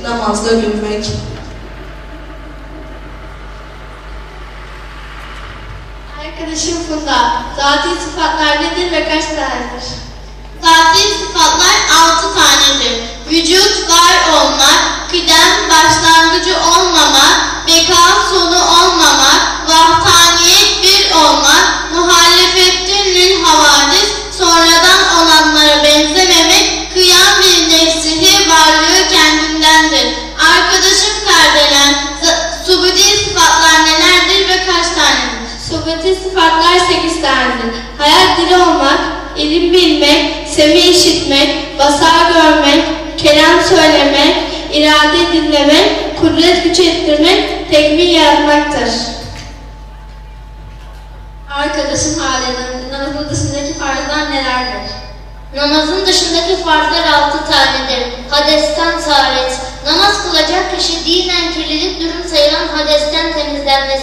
namazda övünmek. Arkadaşım Funda, zati sıfatlar nedir ve kaç tanedir? Zati sıfatlar 6 tanedir. Vücut, var olmak, kıdem, başlangıcı olmamak, beka, sonu olmamak, vahdaniyet, bir olmak, muhalefettün lil havadis, sonradan olanlara benzememek, kıyam bir nefsihi, varlığı kendindendir. Arkadaşım Kardelen, subudi sıfatlar nelerdir ve kaç tanedir? Subati sıfatlar 8 tanedir. Hayat dili olmak, ilim bilmek, semi işitmek, basar görmek, kelam söylemek, irade dinlemek, kudret güç ettirmek, tekbir yaratmaktır. Arkadaşım Hale'nin namazın dışındaki farzlar nelerdir? Namazın dışındaki farzlar 6 tanedir. Hadesten hariç. Namaz kılacak kişi dinen kirlilik durum sayılan hadesten temizlenmesi.